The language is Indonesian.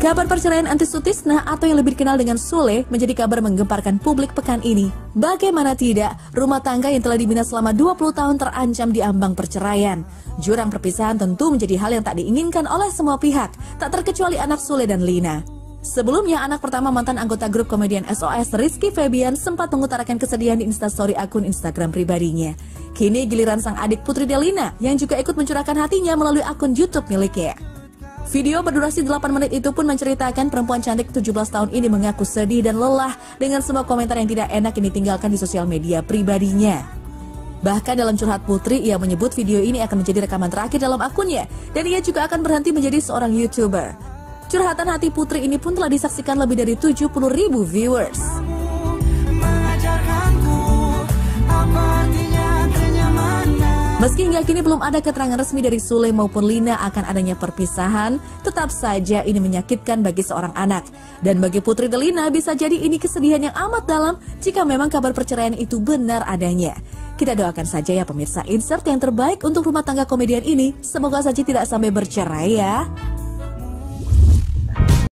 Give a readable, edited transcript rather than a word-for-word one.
Kabar perceraian Anti Sutisna atau yang lebih dikenal dengan Sule menjadi kabar menggemparkan publik pekan ini. Bagaimana tidak, rumah tangga yang telah dibina selama 20 tahun terancam di ambang perceraian. Jurang perpisahan tentu menjadi hal yang tak diinginkan oleh semua pihak, tak terkecuali anak Sule dan Lina. Sebelumnya, anak pertama mantan anggota grup komedian SOS, Rizky Febian, sempat mengutarakan kesedihan di instastory akun Instagram pribadinya. Kini giliran sang adik Putri Delina yang juga ikut mencurahkan hatinya melalui akun YouTube miliknya. Video berdurasi 8 menit itu pun menceritakan perempuan cantik 17 tahun ini mengaku sedih dan lelah dengan semua komentar yang tidak enak yang ditinggalkan di sosial media pribadinya. Bahkan dalam curhat Putri, ia menyebut video ini akan menjadi rekaman terakhir dalam akunnya dan ia juga akan berhenti menjadi seorang YouTuber. Curhatan hati Putri ini pun telah disaksikan lebih dari 70.000 viewers. Meski hingga kini belum ada keterangan resmi dari Sule maupun Lina akan adanya perpisahan, tetap saja ini menyakitkan bagi seorang anak. Dan bagi Putri Delina bisa jadi ini kesedihan yang amat dalam jika memang kabar perceraian itu benar adanya. Kita doakan saja ya pemirsa, insert yang terbaik untuk rumah tangga komedian ini. Semoga saja tidak sampai bercerai ya.